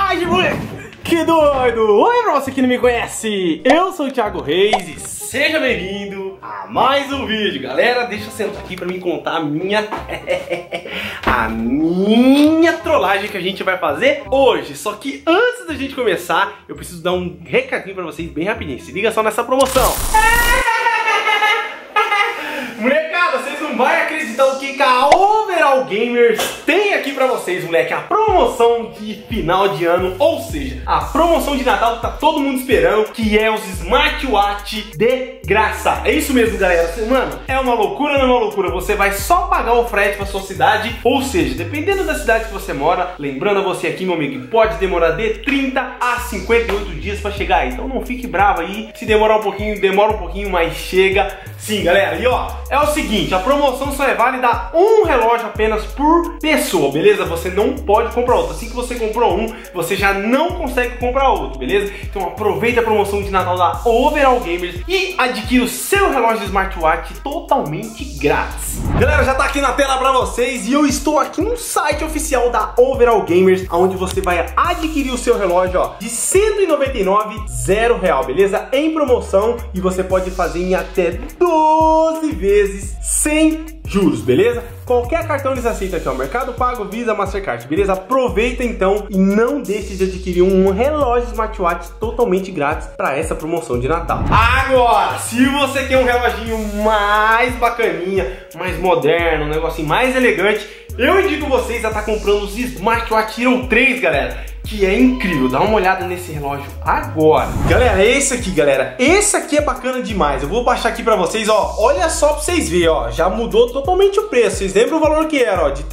trollagem, moleque! Que doido! Oi pra você que não me conhece, eu sou o Thiago Reis e seja bem-vindo a mais um vídeo. Galera, deixa eu sentar aqui pra me contar a minha trollagem que a gente vai fazer hoje. Só que antes da gente começar, eu preciso dar um recadinho pra vocês bem rapidinho. Se liga só nessa promoção. Molecada, vocês não vão acreditar o que a Overall Gamers tem aqui pra vocês, moleque. A promoção de final de ano, ou seja, a promoção de Natal que tá todo mundo esperando, que é os Smartwatch de graça. É isso mesmo, galera. Mano, é uma loucura, não é uma loucura. Você vai só pagar o frete pra sua cidade, ou seja, dependendo da cidade que você mora, lembrando a você aqui, meu amigo, que pode demorar de 30 a 58 dias pra chegar aí. Então não fique bravo aí, se demorar um pouquinho, demora um pouquinho, mas chega sim, galera. E ó, é o seguinte, a promoção só é válida um relógio apenas por pessoa, beleza? Você não pode comprar outro. Assim que você comprou um, você já não consegue comprar outro, beleza? Então aproveita a promoção de Natal da Overall Gamers e adquira o seu relógio smartwatch totalmente grátis. Galera, já tá aqui na tela pra vocês e eu estou aqui no site oficial da Overall Gamers, onde você vai adquirir o seu relógio, ó, de R$199, R$0, beleza? Em promoção, e você pode fazer em até 12 vezes sem juros, beleza? Qualquer cartão eles aceitam aqui, ó, Mercado Pago, Visa, Mastercard, beleza? Aproveita então e não deixe de adquirir um relógio smartwatch totalmente grátis para essa promoção de Natal. Agora, se você quer um reloginho mais bacaninha, mais moderno, um negocinho mais elegante, eu indico vocês a estar comprando os Smartwatch Hero 3, galera, que é incrível. Dá uma olhada nesse relógio agora. Galera, esse aqui, galera, esse aqui é bacana demais. Eu vou baixar aqui pra vocês, ó. Olha só pra vocês verem, ó. Já mudou totalmente o preço. Vocês lembram o valor que era, ó? De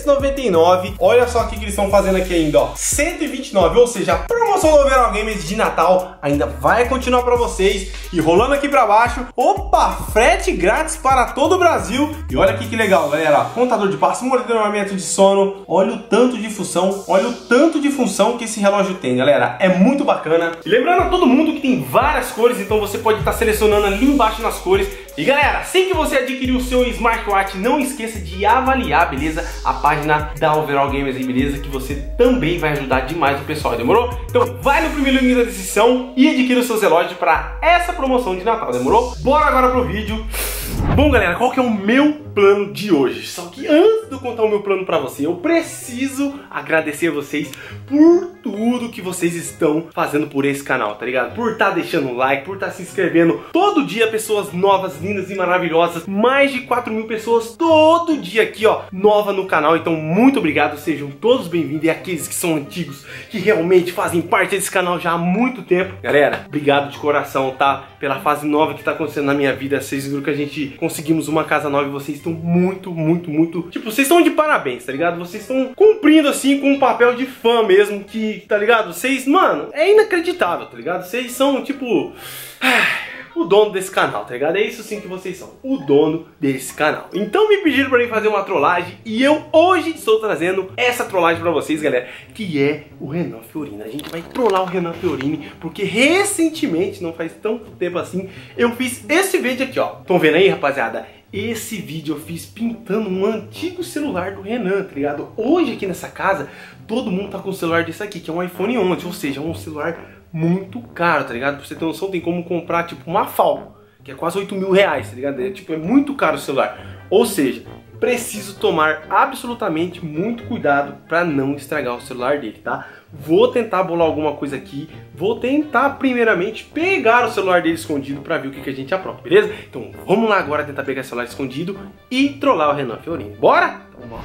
399. Olha só o que eles estão fazendo aqui ainda, ó. 129. Ou seja, a promoção do Overall Gamers de Natal ainda vai continuar pra vocês. E rolando aqui pra baixo, opa, frete grátis para todo o Brasil. E olha aqui que legal, galera. Contador de passo, monitoramento de sono. Olha o tanto de função. Olha o tanto de função que esse relógio tem, galera. É muito bacana. E lembrando a todo mundo que tem várias cores, então você pode estar selecionando ali embaixo nas cores. E galera, assim que você adquirir o seu smartwatch, não esqueça de avaliar, beleza? A página da Overall Gamers aí, beleza? Que você também vai ajudar demais o pessoal, demorou? Então vai no primeiro link da descrição e adquira os seus relógios para essa promoção de Natal, demorou? Bora agora pro vídeo. Bom, galera, qual que é o meu plano de hoje? Só que antes de eu contar o meu plano pra você, eu preciso agradecer a vocês por tudo que vocês estão fazendo por esse canal, tá ligado? Por estar deixando um like, por estar se inscrevendo todo dia, pessoas novas, lindas e maravilhosas. Mais de 4.000 pessoas todo dia aqui, ó, nova no canal. Então muito obrigado, sejam todos bem-vindos. E aqueles que são antigos, que realmente fazem parte desse canal já há muito tempo. Galera, obrigado de coração, tá? Pela fase nova que tá acontecendo na minha vida. Vocês viram que a gente conseguimos uma casa nova e vocês estão muito, tipo, vocês estão de parabéns, tá ligado? Vocês estão cumprindo, assim, com um papel de fã mesmo, que, tá ligado? Vocês, mano, é inacreditável, tá ligado? Vocês são, tipo, o dono desse canal, tá ligado? É isso sim que vocês são, o dono desse canal. Então me pediram pra mim fazer uma trollagem e eu hoje estou trazendo essa trollagem pra vocês, galera, que é o Renan Fiorina. A gente vai trollar o Renan Fiorini porque recentemente, não faz tanto tempo assim, eu fiz esse vídeo aqui, ó. Estão vendo aí, rapaziada? Esse vídeo eu fiz pintando um antigo celular do Renan, tá ligado? Hoje aqui nessa casa, todo mundo tá com um celular desse aqui, que é um iPhone 11, ou seja, é um celular muito caro, tá ligado? Pra você ter noção, tem como comprar, tipo, uma FAO, que é quase R$8.000, tá ligado? É, tipo, é muito caro o celular. Ou seja, preciso tomar absolutamente muito cuidado pra não estragar o celular dele, tá? Vou tentar bolar alguma coisa aqui. Vou tentar primeiramente pegar o celular dele escondido pra ver o que a gente apronta, beleza? Então vamos lá agora tentar pegar o celular escondido e trollar o Renan Fiorini. Bora? Então bora.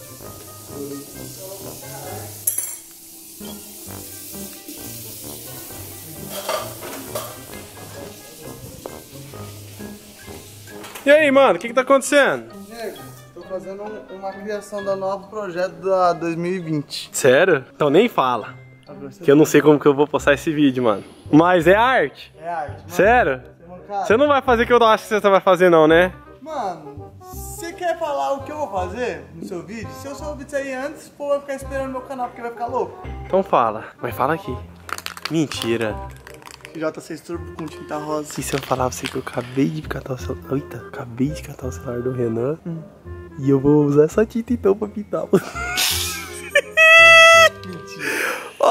E aí, mano, o que tá acontecendo? Tô fazendo uma criação do novo projeto da 2020. Sério? Então nem fala. Que eu não sei como que eu vou postar esse vídeo, mano. Mas é arte? É arte. Mano. Sério? Você não vai fazer o que eu acho que você vai fazer não, né? Mano, você quer falar o que eu vou fazer no seu vídeo? Se eu souber disso aí antes, o povo vai ficar esperando no meu canal porque vai ficar louco. Então fala. Mas fala aqui. Mentira. J6 Turbo com tinta rosa. E se eu falar pra você que eu acabei de catar o celular... Eita, acabei de catar o celular do Renan. E eu vou usar essa tinta então pra pintar. Mentira.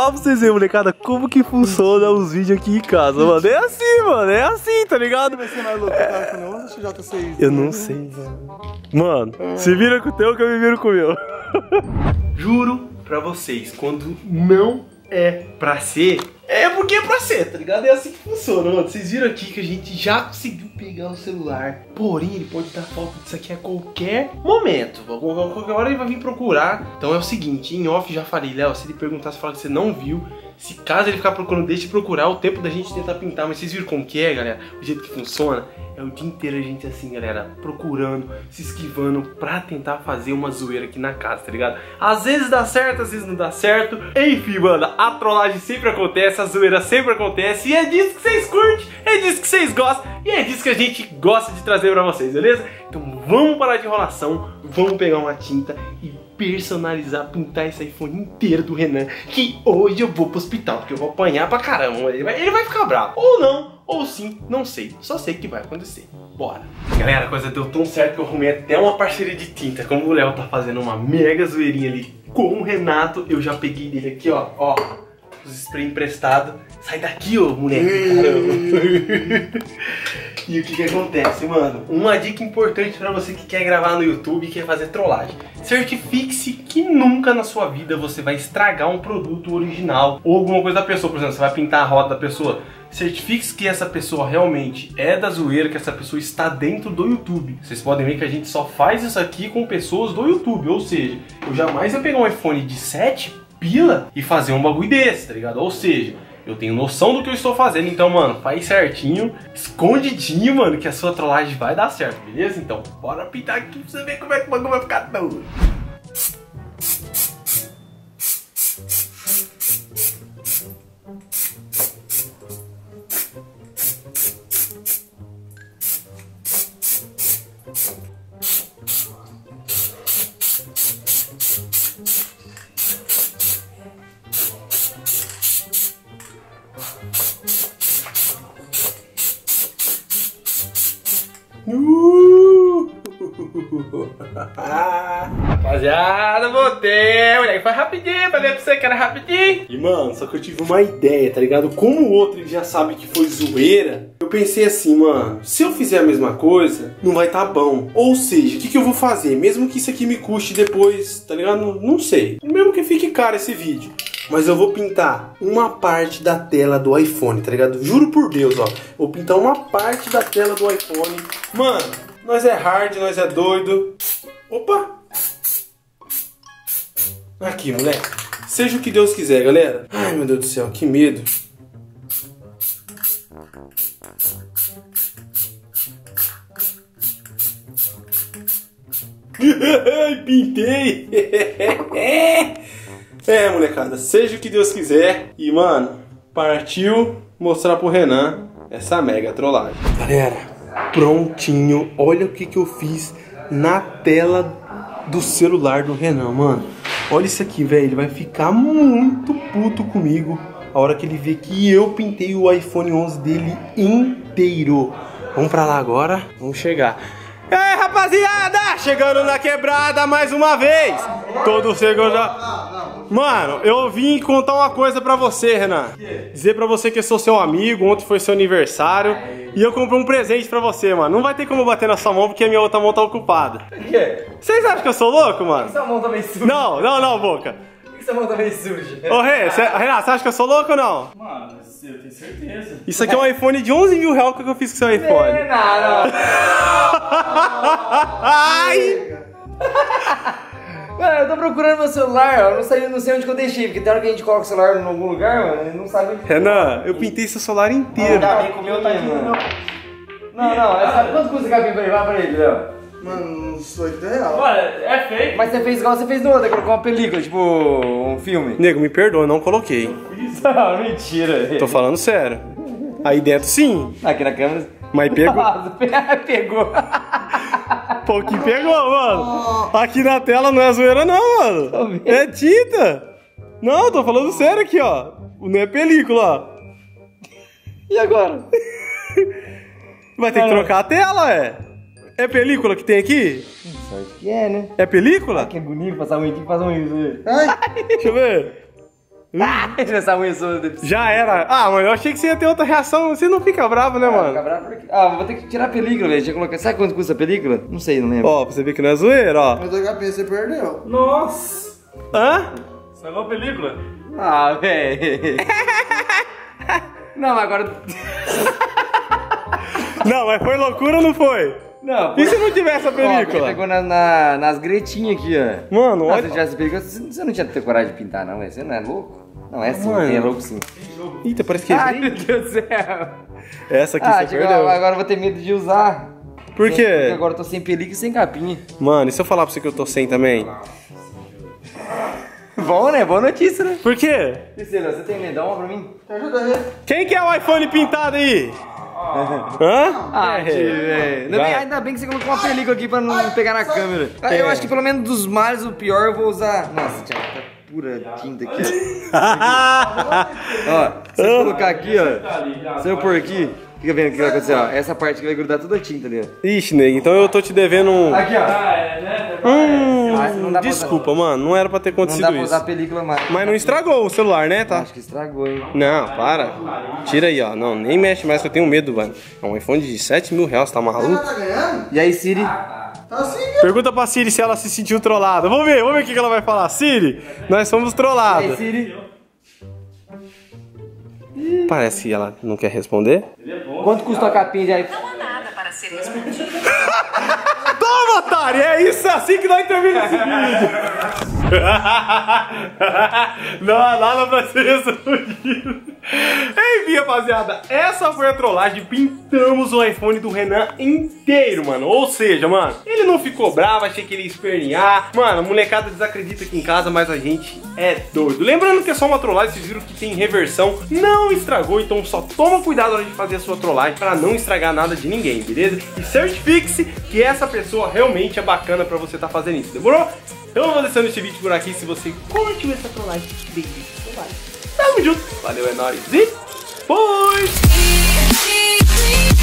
Ó, pra vocês verem, molecada, como que funciona os vídeos aqui em casa, mano. É assim, mano, é assim, tá ligado? Vai ser mais louco, cara, com o XJ6. Eu não sei, mano. Se vira com o teu que eu me viro com o meu. Juro pra vocês, quando não é pra ser, é porque é pra ser, tá ligado? É assim que funciona, mano. Vocês viram aqui que a gente já conseguiu pegar o celular. Porém, ele pode dar falta disso aqui a qualquer momento. A qualquer hora ele vai vir procurar. Então é o seguinte, em off já falei, Léo, se ele perguntar, você fala que você não viu. Se caso ele ficar procurando, deixe procurar o tempo da gente tentar pintar. Mas vocês viram como que é, galera? O jeito que funciona é o dia inteiro a gente assim, galera, procurando, se esquivando pra tentar fazer uma zoeira aqui na casa, tá ligado? Às vezes dá certo, às vezes não dá certo. Enfim, mano, a trollagem sempre acontece, a zoeira sempre acontece. E é disso que vocês curtem, é disso que vocês gostam. E é disso que a gente gosta de trazer pra vocês, beleza? Então vamos parar de enrolação, vamos pegar uma tinta e personalizar, pintar esse iPhone inteiro do Renan, que hoje eu vou pro hospital, porque eu vou apanhar pra caramba. Ele vai ficar bravo, ou não, ou sim, não sei, só sei que vai acontecer. Bora. Galera, a coisa deu tão certo que eu arrumei até uma parceria de tinta. Como o Léo tá fazendo uma mega zoeirinha ali com o Renato, eu já peguei dele aqui, ó, os spray emprestados. Sai daqui, ô moleque, caramba. E o que acontece, mano? Uma dica importante pra você que quer gravar no YouTube e quer fazer trollagem. Certifique-se que nunca na sua vida você vai estragar um produto original ou alguma coisa da pessoa. Por exemplo, você vai pintar a roda da pessoa. Certifique-se que essa pessoa realmente é da zoeira, que essa pessoa está dentro do YouTube. Vocês podem ver que a gente só faz isso aqui com pessoas do YouTube. Ou seja, eu jamais ia pegar um iPhone de 7 pila e fazer um bagulho desse, tá ligado? Ou seja, eu tenho noção do que eu estou fazendo, então, mano, faz certinho, escondidinho, mano, que a sua trollagem vai dar certo, beleza? Então, bora pintar aqui pra você ver como é que o bagulho vai ficar doido. Rapaziada, voltei, moleque, foi rapidinho, falei pra você que era rapidinho. E mano, só que eu tive uma ideia, tá ligado? Como o outro ele já sabe que foi zoeira, eu pensei assim, mano, se eu fizer a mesma coisa, não vai tá bom. Ou seja, o que eu vou fazer? Mesmo que isso aqui me custe depois, tá ligado? Não sei. Mesmo que fique caro esse vídeo. Mas eu vou pintar uma parte da tela do iPhone, tá ligado? Juro por Deus, ó. Vou pintar uma parte da tela do iPhone. Mano, nós é hard, nós é doido. Opa! Aqui, moleque. Seja o que Deus quiser, galera. Ai, meu Deus do céu, que medo. Pintei! É, molecada, seja o que Deus quiser. E, mano, partiu mostrar pro Renan essa mega trollagem. Galera, prontinho. Olha o que eu fiz na tela do celular do Renan, mano. Olha isso aqui, velho. Ele vai ficar muito puto comigo a hora que ele vê que eu pintei o iPhone 11 dele inteiro. Vamos pra lá agora. Vamos chegar. E aí, rapaziada, chegando na quebrada mais uma vez. Todo segundo. Mano, eu vim contar uma coisa pra você, Renan. Dizer pra você que eu sou seu amigo. Ontem foi seu aniversário e eu comprei um presente pra você, mano. Não vai ter como bater na sua mão porque a minha outra mão tá ocupada. Por quê? Vocês acham que eu sou louco, mano? Essa mão tá meio suja. Não, boca. Por que essa mão tá meio suja? Ô, Renato, você acha que eu sou louco ou não? Mano, eu tenho certeza. Isso aqui é um iPhone de 11 mil reais que eu fiz com seu iPhone. Não. Ai! Mano, eu tô procurando meu celular, eu não sei onde que eu deixei, porque tem hora que a gente coloca o celular em algum lugar, mano, ele não sabe onde. Renan, eu pintei seu celular inteiro. Tá bem com o meu, tá aqui, mano. Não, quanto custa o capim pra levar pra ele, Léo? Mano, uns R$8. Mano, é feio. Mas você fez igual você fez no outro, colocou uma película, tipo um filme. Nego, me perdoa, não coloquei. Não, mentira. Tô falando sério. Aí dentro sim. Aqui na câmera. Mas pegou. Pegou. Pouquinho pegou, mano. Aqui na tela não é zoeira não, mano. É tinta. Não, tô falando sério aqui, ó. Não é película, ó. E agora? Vai ter que trocar a tela, é. É película que tem aqui? Sorte que é, né? É película? Que é bonito passar um aqui e fazer um isso. Ai, Deixa eu ver. Essa unha sua. Já era. Ah, mano, eu achei que você ia ter outra reação. Você não fica bravo, né, mano? Fica bravo porque... Ah, vou ter que tirar a película, velho. Deixa eu colocar... Sabe quanto custa a película? Não sei, não lembro. Ó, pra você ver que não é zoeira, ó. Mas o HP você perdeu. Nossa. Hã? Estragou a película? Ah, velho. Não, mas agora... Não, mas foi loucura ou não foi? Não, E se não tivesse a Ó, película? pegou nas gretinhas aqui, ó. Mano, Nossa, olha. se tivesse película, você não tinha que ter coragem de pintar, não, velho. Você não é louco? Não, é sim, Mano. é louco sim. Eita, parece que Ai, é. meu Deus do céu. Essa aqui Ah, você chegou, perdeu. agora eu vou ter medo de usar. Por Porque quê? agora eu tô sem película e sem capinha. Mano, e se eu falar pra você que eu tô sem também? Bom, né? Boa notícia, né? Por quê? Priscila, você tem medão pra mim? Te ajuda aí. Quem que é o iPhone pintado aí? Hã? Ah, É. tio, velho. Ainda bem que você colocou uma película aqui pra não pegar na câmera. Ah, eu acho que pelo menos dos males, o pior eu vou usar... Nossa, Thiago, tá pura tinta aqui, ó. Ó, se eu colocar aqui, ó, se eu pôr aqui, fica vendo o que vai acontecer, ó. Essa parte aqui vai grudar toda a tinta ali, ó. Ixi, nego, então eu tô te devendo um... Aqui, ó. Ah, não dá pra Desculpa, usar. mano, não era pra ter Não dá acontecido pra usar a isso. película mais. Mas não estragou o celular, né, tá? Acho que estragou, hein? Não, para. Tira aí, ó. Não, nem mexe mais que eu tenho medo, mano. É um iPhone de 7 mil reais, tá Ela maluco? tá ganhando? E aí, Siri? Tá assim, viu? Pergunta pra Siri se ela se sentiu trollada. Vamos ver o que ela vai falar. Siri, nós fomos E aí, trollados. Siri? Parece que ela não quer responder. Quanto custou a capinha de iPhone? Não há nada para ser respondido. Toma, otário! É isso, assim que nós terminamos esse vídeo. Não há nada pra ser respondido. Enfim, rapaziada, essa foi a trollagem. Pintamos o iPhone do Renan inteiro, mano. Ou seja, mano, ele não ficou bravo, achei que ele ia espernear. Mano, a molecada desacredita aqui em casa, mas a gente é doido. Lembrando que é só uma trollagem, vocês viram que tem reversão. Não estragou, então só toma cuidado na hora de fazer a sua trollagem pra não estragar nada de ninguém, beleza? E certifique-se que essa pessoa realmente é bacana pra você tá fazendo isso, demorou? Então eu vou deixando este vídeo por aqui. Se você curtiu essa trollagem, deixa seu like. Tamo junto, valeu, é nóis e fui!